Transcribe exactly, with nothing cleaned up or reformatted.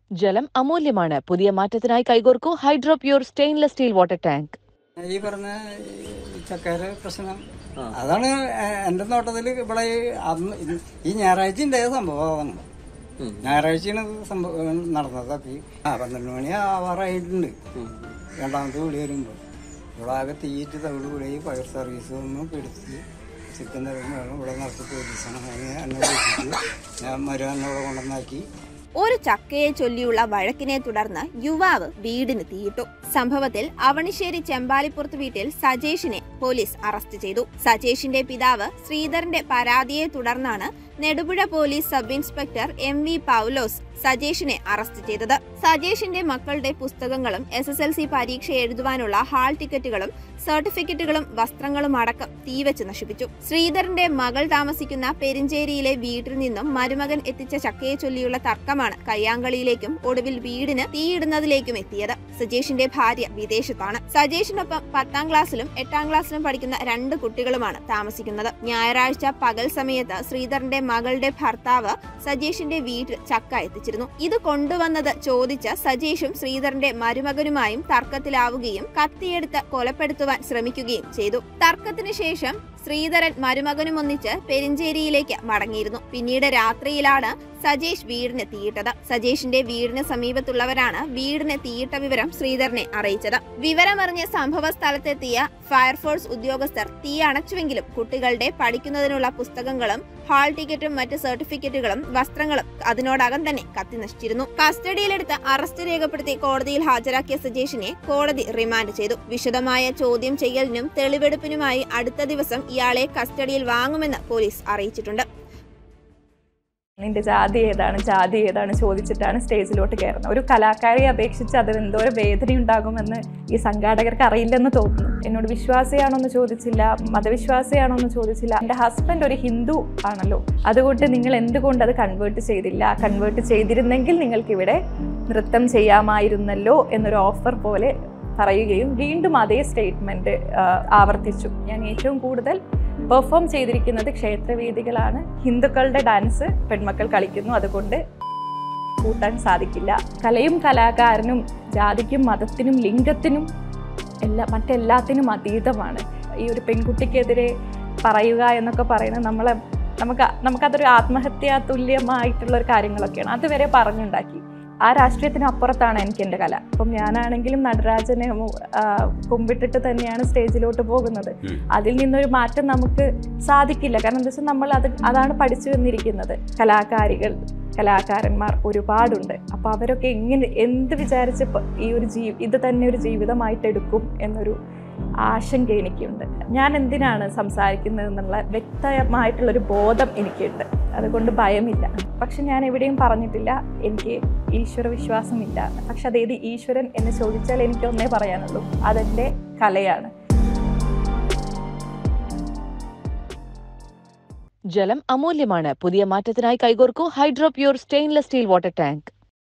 ജലം അമൂല്യമാണ്. പുതിയ മാറ്റത്തിനായി കൈകോർക്കൂ Hydro Pure stainless steel water tank. ഈ പറഞ്ഞ ചക്കയുടെ പ്രശ്നം അതാണ് എൻ്റെ നോട്ടത്തിൽ. ഇവിടെ അന്ന് ഈ ഞായറാഴ്ച ഉണ്ടായ സംഭവമാണ്. ഞായറാഴ്ചയാണ് സംഭവം നടന്നത്. അപ്പം ആ പന്ത്രണ്ട് മണി ആവാറായിട്ടുണ്ട്. രണ്ടാമത്തെ വിളി വരുമ്പോൾ ഇവിടെ ആകെ തീയിട്ട് തവിട് വിളി ഫയർ സർവീസ് ഒന്നും പിടിച്ച് ചിക്കൻ തരുന്ന ഇവിടെ നടത്തി പോലീസാണ്. അതിനെ എന്നെ വിളിച്ചിട്ട് ഞാൻ മരുവാനെ ഇവിടെ കൊണ്ടുവന്നാക്കി. ഒരു ചക്കയെ ചൊല്ലിയുള്ള വഴക്കിനെ തുടർന്ന് യുവാവ് വീടിന് തീയിട്ടു. സംഭവത്തിൽ അവണിശ്ശേരി ചെമ്പാലിപ്പുറത്ത് വീട്ടിൽ സജേഷിനെ പോലീസ് അറസ്റ്റ് ചെയ്തു. സജേഷിന്റെ പിതാവ് ശ്രീധരന്റെ പരാതിയെ തുടർന്നാണ് Nedupuzha police sub inspector M V Paulose സജേഷിനെ അറസ്റ്റ് ചെയ്തത്. സജേഷിന്റെ മക്കളുടെ പുസ്തകങ്ങളും എസ് എസ് എൽ സി പരീക്ഷ എഴുതുവാനുള്ള ഹാൾ ടിക്കറ്റുകളും സർട്ടിഫിക്കറ്റുകളും വസ്ത്രങ്ങളും അടക്കം തീവച്ച് നശിപ്പിച്ചു. ശ്രീധരന്റെ മകൾ താമസിക്കുന്ന പെരിഞ്ചേരിയിലെ വീട്ടിൽ നിന്നും മരുമകൻ എത്തിച്ച ചക്കയെ ചൊല്ലിയുള്ള തർക്കമാണ് കയ്യാങ്കളിയിലേക്കും ഒടുവിൽ വീടിന് തീയിടുന്നതിലേക്കും എത്തിയത്. സജേഷിന്റെ ഭാര്യ വിദേശത്താണ്. സജേഷിനൊപ്പം പത്താം ക്ലാസ്സിലും എട്ടാം ക്ലാസ്സിലും പഠിക്കുന്ന രണ്ട് കുട്ടികളുമാണ് താമസിക്കുന്നത്. ഞായറാഴ്ച പകൽ സമയത്ത് ശ്രീധരന്റെ മകളുടെ ഭർത്താവ് സജേഷിന്റെ വീട്ടിൽ ചക്ക എത്തിച്ചിരുന്നു. ഇത് കൊണ്ടുവന്നത് ചോദിച്ച സജേഷും ശ്രീധരന്റെ മരുമകനുമായും തർക്കത്തിലാവുകയും കത്തിയെടുത്ത് കൊലപ്പെടുത്തുവാൻ ശ്രമിക്കുകയും ചെയ്തു. തർക്കത്തിന് ശേഷം ശ്രീധരൻ മരുമകനും ഒന്നിച്ച് പെരിഞ്ചേരിയിലേക്ക് മടങ്ങിയിരുന്നു. പിന്നീട് രാത്രിയിലാണ് സജേഷ് വീടിന് തീയിട്ടത്. സജേഷിന്റെ വീടിന് സമീപത്തുള്ളവരാണ് വീടിന് തീയിട്ട വിവരം ശ്രീധരനെ അറിയിച്ചത്. വിവരമറിഞ്ഞ സംഭവ സ്ഥലത്തെത്തിയ ഫയർഫോഴ്സ് ഉദ്യോഗസ്ഥർ തീ അണച്ചുവെങ്കിലും കുട്ടികളുടെ പഠിക്കുന്നതിനുള്ള പുസ്തകങ്ങളും ഹാൾ ടിക്കറ്റും മറ്റ് സർട്ടിഫിക്കറ്റുകളും വസ്ത്രങ്ങളും അതിനോടകം തന്നെ കത്തി നശിച്ചിരുന്നു. കസ്റ്റഡിയിലെടുത്ത് അറസ്റ്റ് രേഖപ്പെടുത്തി കോടതിയിൽ ഹാജരാക്കിയ സജേഷിനെ കോടതി റിമാൻഡ് ചെയ്തു. വിശദമായ ചോദ്യം ചെയ്യലിനും തെളിവെടുപ്പിനുമായി അടുത്ത ദിവസം ഇയാളെ കസ്റ്റഡിയിൽ വാങ്ങുമെന്ന് പോലീസ് അറിയിച്ചിട്ടുണ്ട്. നിന്റെ ജാതി ഏതാണ് ജാതി ഏതാണ് ചോദിച്ചിട്ടാണ് സ്റ്റേജിലോട്ട് കയറുന്നത്. ഒരു കലാകാരിയെ അപേക്ഷിച്ച് അതിന് എന്തോരം വേദന ഉണ്ടാകുമെന്ന് ഈ സംഘാടകർക്ക് അറിയില്ലെന്ന് തോന്നുന്നു. എന്നോട് വിശ്വാസിയാണോന്ന് ചോദിച്ചില്ല, മതവിശ്വാസിയാണോന്ന് ചോദിച്ചില്ല. എൻ്റെ ഹസ്ബൻഡ് ഒരു ഹിന്ദു ആണല്ലോ, അതുകൊണ്ട് നിങ്ങൾ എന്തുകൊണ്ട് അത് കൺവേർട്ട് ചെയ്തില്ല? കൺവേർട്ട് ചെയ്തിരുന്നെങ്കിൽ നിങ്ങൾക്കിവിടെ നൃത്തം ചെയ്യാമായിരുന്നല്ലോ എന്നൊരു ഓഫർ പോലെ പറയുകയും വീണ്ടും അതേ സ്റ്റേറ്റ്മെൻറ്റ് ആവർത്തിച്ചു. ഞാൻ ഏറ്റവും കൂടുതൽ പെർഫോം ചെയ്തിരിക്കുന്നത് ക്ഷേത്രവേദികളാണ്. ഹിന്ദുക്കളുടെ ഡാൻസ് പെൺമക്കൾ കളിക്കുന്നു, അതുകൊണ്ട് കൂട്ടാൻ സാധിക്കില്ല. കലയും കലാകാരനും ജാതിക്കും മതത്തിനും ലിംഗത്തിനും എല്ലാ മറ്റെല്ലാത്തിനും അതീതമാണ്. ഈ ഒരു പെൺകുട്ടിക്കെതിരെ പറയുക എന്നൊക്കെ പറയുന്നത് നമ്മളെ നമുക്ക് നമുക്കതൊരു ആത്മഹത്യാ തുല്യമായിട്ടുള്ള ഒരു കാര്യങ്ങളൊക്കെയാണ്. അതുവരെ പറഞ്ഞുണ്ടാക്കി. ആ രാഷ്ട്രീയത്തിന് അപ്പുറത്താണ് എനിക്ക് എൻ്റെ കല. അപ്പം ഞാനാണെങ്കിലും നടരാജനെ കുമ്പിട്ടിട്ട് തന്നെയാണ് സ്റ്റേജിലോട്ട് പോകുന്നത്. അതിൽ നിന്നൊരു മാറ്റം നമുക്ക് സാധിക്കില്ല. കാരണം എന്താ വെച്ചാൽ നമ്മൾ അത് അതാണ് പഠിച്ചു വന്നിരിക്കുന്നത്. കലാകാരികൾ കലാകാരന്മാർ ഒരുപാടുണ്ട്. അപ്പോൾ അവരൊക്കെ എങ്ങനെ എന്ത് വിചാരിച്ച് ഈ ഒരു ജീ ഇത് തന്നെ ഒരു ജീവിതമായിട്ടെടുക്കും എന്നൊരു ആശങ്ക എനിക്കുണ്ട്. ഞാൻ എന്തിനാണ് സംസാരിക്കുന്നത് എന്നുള്ള വ്യക്തമായിട്ടുള്ളൊരു ബോധം എനിക്കുണ്ട്. അതുകൊണ്ട് ഭയമില്ല. പക്ഷെ ഞാൻ എവിടെയും പറഞ്ഞിട്ടില്ല എനിക്ക് ഈശ്വര വിശ്വാസമില്ല. പക്ഷെ അതേത് ഈശ്വരൻ എന്ന് ചോദിച്ചാൽ എനിക്കൊന്നേ പറയാനുള്ളൂ, അതെൻ്റെ കലയാണ്. ജലം അമൂല്യമാണ്. പുതിയ മാറ്റത്തിനായി കൈകോർക്കൂ Hydro Pure stainless steel water tank.